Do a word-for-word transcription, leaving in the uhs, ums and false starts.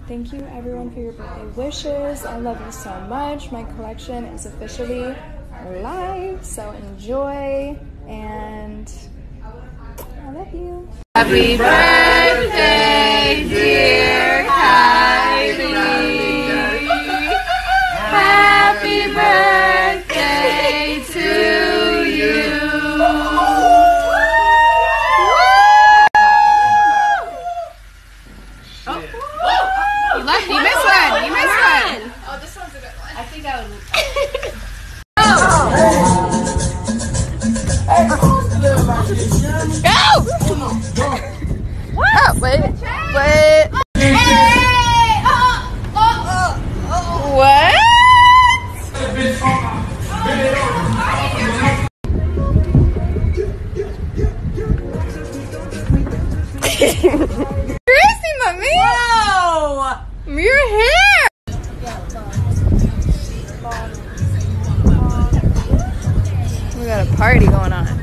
thank you everyone for your birthday wishes. I love you so much. My collection is officially live, so enjoy, and I love you. Happy birthday, dear Kylie. Happy birthday to you. You left. You missed one. You missed one. Oh, this one's a good one. I think I would. Go! What? Wait. Wait. Hey! Oh! Oh! Oh! What? Crazy, mommy! Whoa! Your hair! We got a party going on.